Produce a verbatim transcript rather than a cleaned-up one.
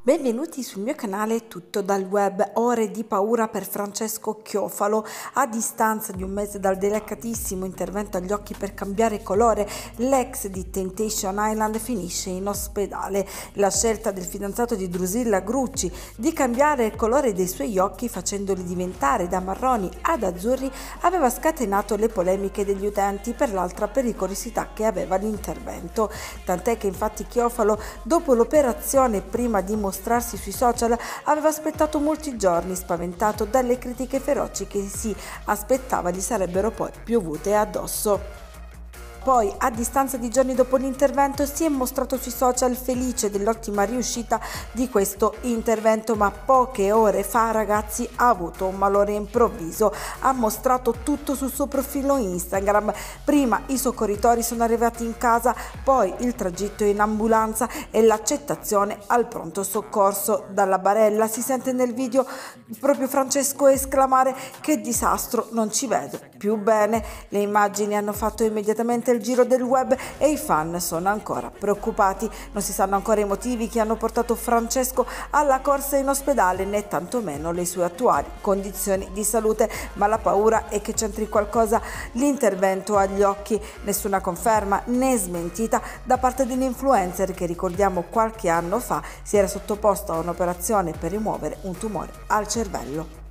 Benvenuti sul mio canale Tutto dal Web. Ore di paura per Francesco Chiofalo. A distanza di un mese dal delicatissimo intervento agli occhi per cambiare colore, l'ex di Temptation Island finisce in ospedale. La scelta del fidanzato di Drusilla Grucci di cambiare il colore dei suoi occhi facendoli diventare da marroni ad azzurri aveva scatenato le polemiche degli utenti per l'altra pericolosità che aveva l'intervento. Tant'è che infatti Chiofalo, dopo l'operazione, prima di mostrarsi sui social, aveva aspettato molti giorni, spaventato dalle critiche feroci che si aspettava gli sarebbero poi piovute addosso. Poi, a distanza di giorni dopo l'intervento, si è mostrato sui social felice dell'ottima riuscita di questo intervento, ma poche ore fa, ragazzi, ha avuto un malore improvviso. Ha mostrato tutto sul suo profilo Instagram. Prima i soccorritori sono arrivati in casa, poi il tragitto in ambulanza e l'accettazione al pronto soccorso. Dalla barella si sente nel video proprio Francesco esclamare: "Che disastro, non ci vedo più bene". Le immagini hanno fatto immediatamente il giro del web e i fan sono ancora preoccupati. Non si sanno ancora i motivi che hanno portato Francesco alla corsa in ospedale, né tantomeno le sue attuali condizioni di salute, ma la paura è che c'entri qualcosa l'intervento agli occhi. Nessuna conferma né smentita da parte dell'influencer che, ricordiamo, qualche anno fa si era sottoposto a un'operazione per rimuovere un tumore al cervello.